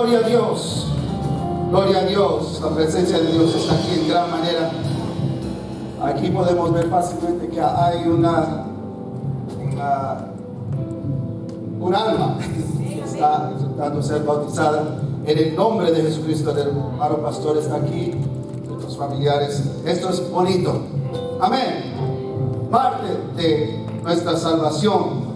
Gloria a Dios. Gloria a Dios. La presencia de Dios está aquí en gran manera. Aquí podemos ver fácilmente que hay un alma que está intentando ser bautizada en el nombre de Jesucristo. El hermano pastor está aquí, nuestros familiares. Esto es bonito. Amén. Parte de nuestra salvación.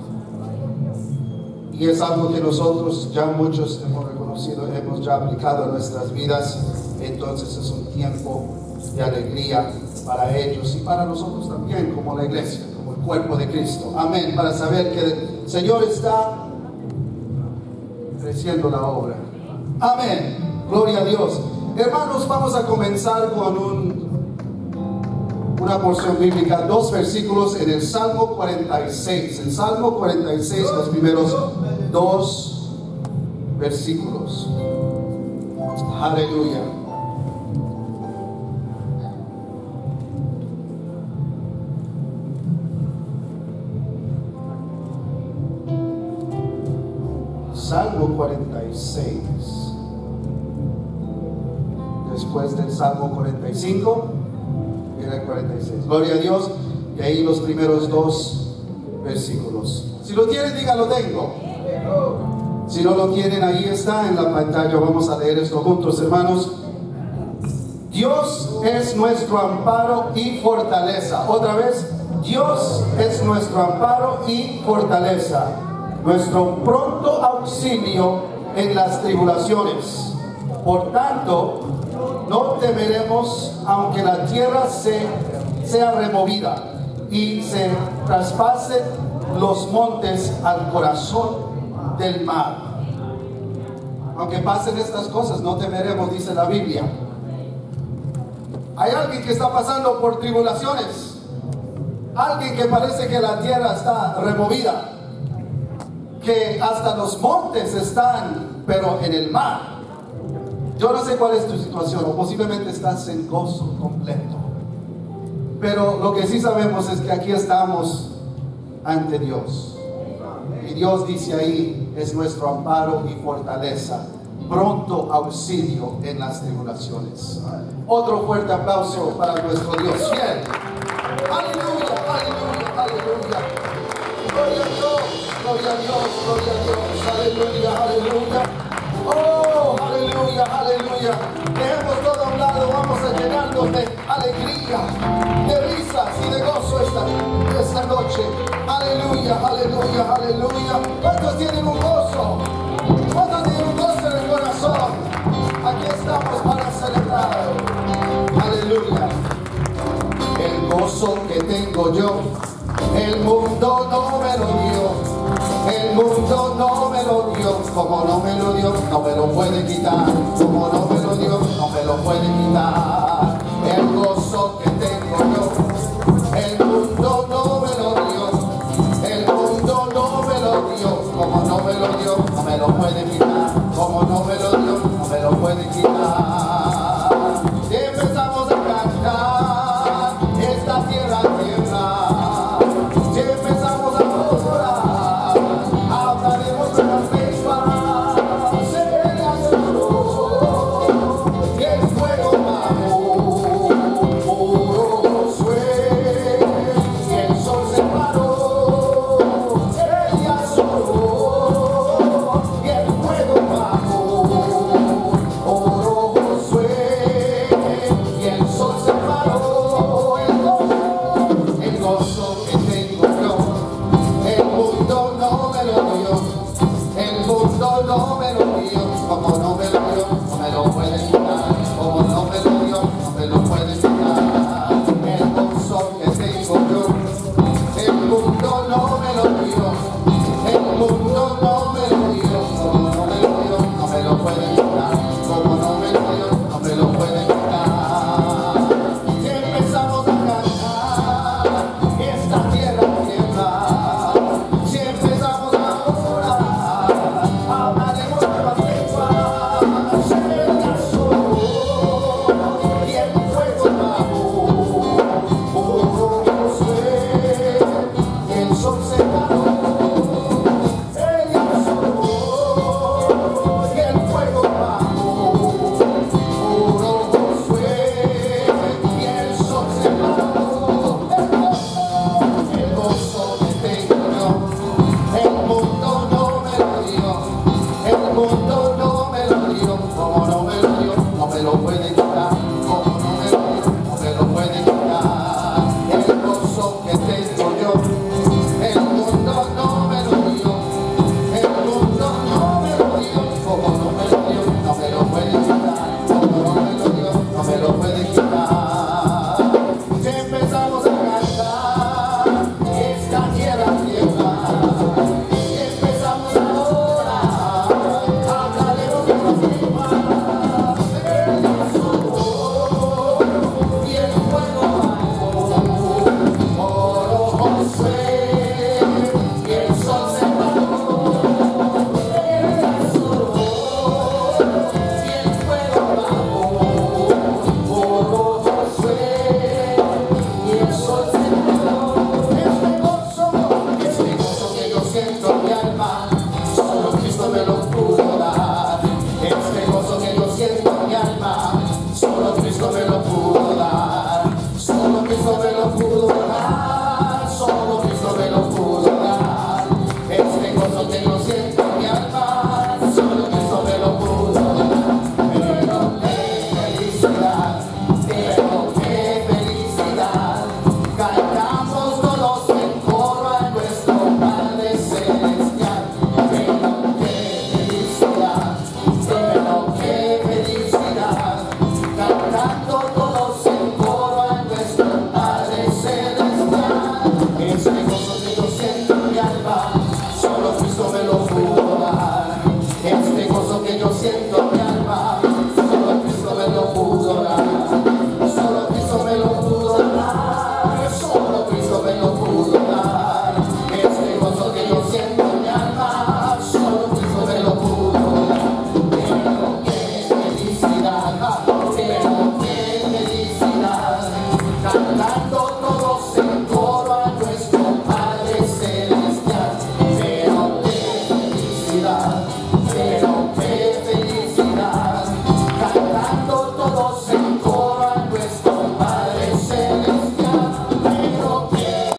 Y es algo que nosotros ya muchos hemos reconocido, hemos ya aplicado a nuestras vidas. Entonces es un tiempo de alegría para ellos y para nosotros también, como la iglesia, como el cuerpo de Cristo. Amén. Para saber que el Señor está creciendo la obra. Amén. Gloria a Dios. Hermanos, vamos a comenzar con una porción bíblica, 2 versículos en el Salmo 46. El Salmo 46, los primeros 2 versículos. Aleluya. Salmo 46. Después del Salmo 45 viene el 46. Gloria a Dios. Y ahí los primeros 2 versículos. Si lo tienen, diga lo tengo. Si no lo tienen, ahí está en la pantalla. Vamos a leer esto juntos, hermanos. Dios es nuestro amparo y fortaleza. Otra vez, Dios es nuestro amparo y fortaleza, nuestro pronto auxilio en las tribulaciones. Por tanto, no temeremos aunque la tierra sea removida y se traspasen los montes al corazón del mar. Aunque pasen estas cosas, no temeremos, dice la Biblia. Hay alguien que está pasando por tribulaciones, alguien que parece que la tierra está removida, que hasta los montes están, pero en el mar. Yo no sé cuál es tu situación, o posiblemente estás en gozo completo, pero lo que sí sabemos es que aquí estamos ante Dios, y Dios dice ahí, es nuestro amparo y fortaleza, pronto auxilio en las tribulaciones. Otro fuerte aplauso para nuestro Dios fiel. Aleluya, aleluya, aleluya. Gloria a Dios, gloria a Dios, gloria a Dios. Aleluya, aleluya. Oh, aleluya, aleluya. Dejemos todo a un lado, vamos a llenarnos de alegría, de risas y de gozo esta noche. Aleluya, aleluya, aleluya. ¿Cuántos tienen un gozo? ¿Cuántos tienen un gozo en el corazón? Aquí estamos para celebrar. Aleluya. El gozo que tengo yo, el mundo no me lo dio. El mundo no me lo dio. Como no me lo dio, no me lo puede quitar. Como no me lo dio, no me lo puede quitar. El gozo que tengo yo, el